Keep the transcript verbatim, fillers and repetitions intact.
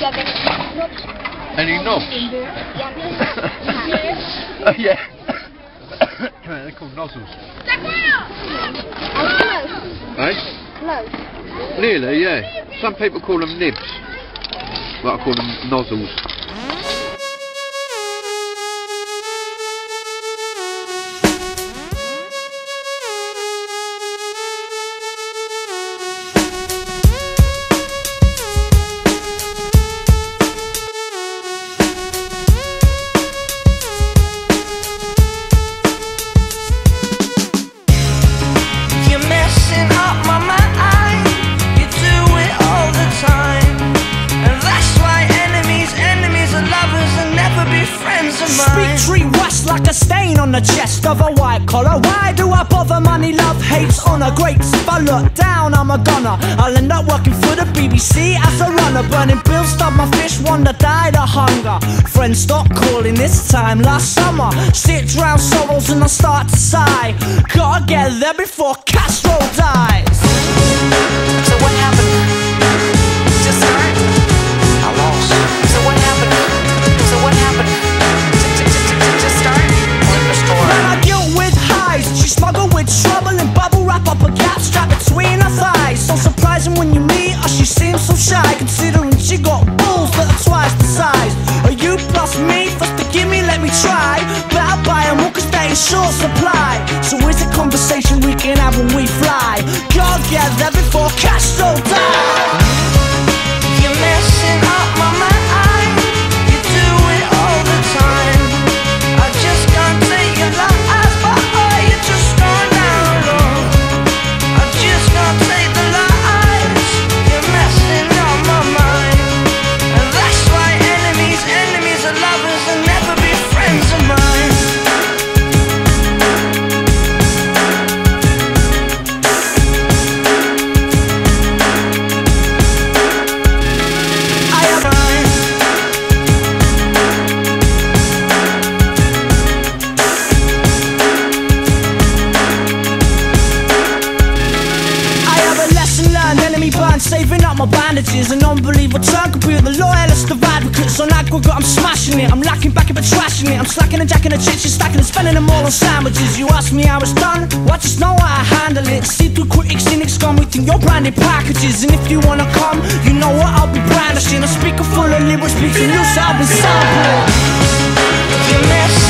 Any knobs? Oh yeah. They're called nozzles. Eh? Nearly, yeah. Some people call them nibs, but I call them nozzles. Speak tree rust like a stain on the chest of a white collar. Why do I bother? Money, love, hates, honour, grapes. If I look down, I'm a gunner. I'll end up working for the B B C as a runner. Burning bills, stub my fish, wonder died of hunger. Friends stop calling this time last summer. Sit drown sorrows and I start to sigh. Gotta get there before Castro dies. So what happened? Just start? I lost. So what happened? So what happened? Just start? Flip the story. Man, I guilt with highs. She smuggled with trouble and bubble wrap up a gap strap between her thighs. So surprising when you meet her, she seems so shy, considering she got balls that are twice the size. Are you plus me? First to give me, let me try. Better buy them all 'cause they in short supply. So is it conversation we can have when we fly? Gotta get there before Castro dies. You're messing up my mind. You do it all the time. I just can't take your lies, but oh, you're just going down low. I just can't take the lies. You're messing up my mind. And that's why enemies, enemies are lovers and never be friends of mine. Saving up my bandages, an unbelievable turn could be the loyalist of advocates. On aggregate, I'm smashing it. I'm lacking back but trashing it. I'm slacking and jacking the chips, stacking and spending them all on sandwiches. You ask me how it's done, well, I just know how I handle it. See through critics, cynics come within your branded packages. And if you wanna come, you know what I'll be brandishing. A speaker full of lyrics, speaking loose, I'll be sampling. You mess